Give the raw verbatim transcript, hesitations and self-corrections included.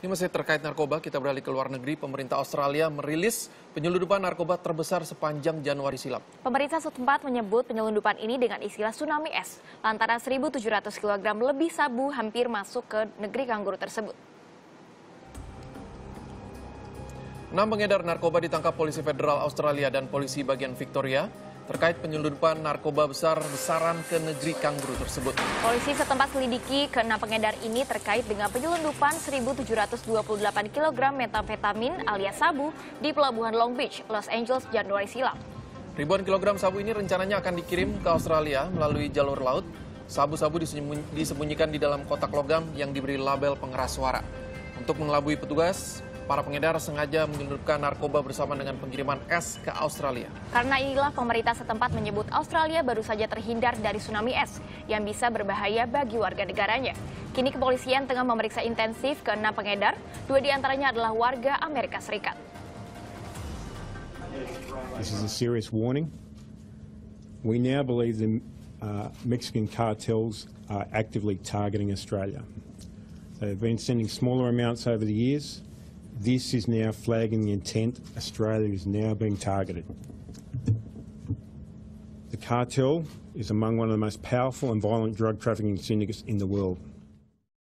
Ini masih terkait narkoba, kita beralih ke luar negeri. Pemerintah Australia merilis penyelundupan narkoba terbesar sepanjang Januari silam. Pemerintah setempat menyebut penyelundupan ini dengan istilah tsunami es, lantaran seribu tujuh ratus kilogram lebih sabu hampir masuk ke negeri kanguru tersebut. Enam pengedar narkoba ditangkap polisi federal Australia dan polisi bagian Victoria terkait penyelundupan narkoba besar-besaran ke negeri kanguru tersebut. Polisi setempat selidiki keenam pengedar ini terkait dengan penyelundupan seribu tujuh ratus dua puluh delapan kilogram metamfetamin alias sabu di Pelabuhan Long Beach, Los Angeles, Januari silam. Ribuan kilogram sabu ini rencananya akan dikirim ke Australia melalui jalur laut. Sabu-sabu disembunyikan di dalam kotak logam yang diberi label pengeras suara. Untuk mengelabui petugas, para pengedar sengaja menyelundupkan narkoba bersama dengan pengiriman es ke Australia. Karena inilah pemerintah setempat menyebut Australia baru saja terhindar dari tsunami es yang bisa berbahaya bagi warga negaranya. Kini kepolisian tengah memeriksa intensif ke enam pengedar, dua diantaranya adalah warga Amerika Serikat. This is a serious warning. We now believe the uh, Mexican cartels are actively targeting Australia. They've been sending smaller amounts over the years. This is now flagging the intent. Australia is now being targeted. The cartel is among one of the most powerful and violent drug trafficking syndicates in the world.